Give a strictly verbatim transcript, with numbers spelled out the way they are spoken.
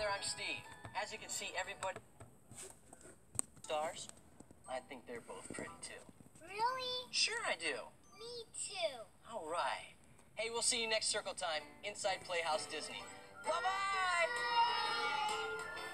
Heather, I'm Steve. As you can see, everybody... Stars? I think they're both pretty, too. Really? Sure I do. Me too. All right. Hey, we'll see you next Circle Time, inside Playhouse Disney. Bye-bye!